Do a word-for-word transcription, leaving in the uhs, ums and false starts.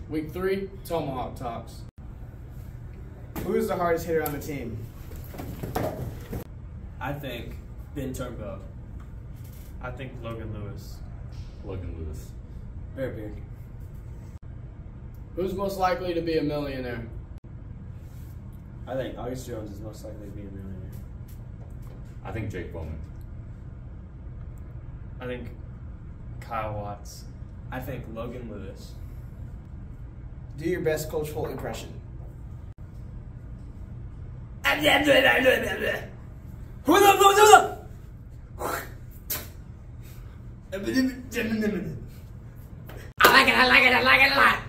Week three, Tomahawk Talks. Who's the hardest hitter on the team? I think Ben Turnbow. I think Logan Lewis. Logan Lewis. Very big. Who's most likely to be a millionaire? I think August Jones is most likely to be a millionaire. I think Jake Bowman. I think Kyle Watts. I think Logan Lewis. Do your best Coach Holt impression. Who the who the? I like it. I like it. I like it a lot.